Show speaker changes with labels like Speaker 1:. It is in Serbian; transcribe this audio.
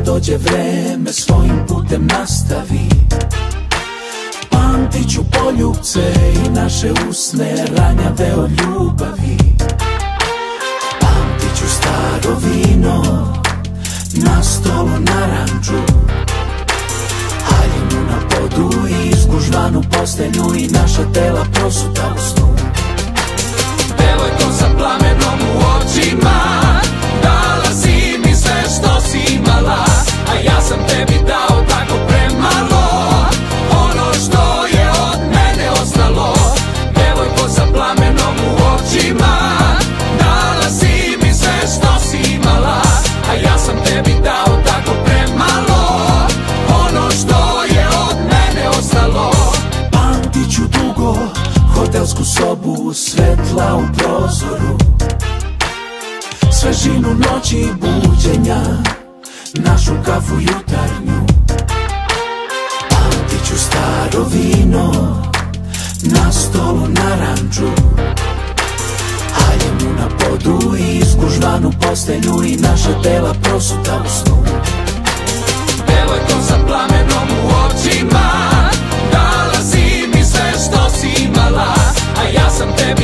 Speaker 1: dođe vreme svojim putem nastavi. Pamtit ću poljubce i naše usne ranjave od ljubavi. Pamtit ću staro vino na stolu naranđu, haljinu na podu i izgužvanu postelju i naša tela prosuta u snu. Devojko sa plamenom u očima, dala si mi sve što si imala, a ja sam tebi dao tako premalo, ono što je od mene ostalo. Devojko sa plamenom u očima, dala si mi sve što si imala, a ja sam tebi dao tako premalo, ono što je od mene ostalo. Pamtit ću dugo hotelsku sobu, svetla u prozoru, svežinu noći i buđenja, našu kafu jutarnju. Pamtit ću staro vino na stolu naranđu, haljinu na podu i izgužvanu postelju i naša tela prosuta u snu. Devojko sa plamenom u očima, dala si mi sve što si imala, a ja sam tebi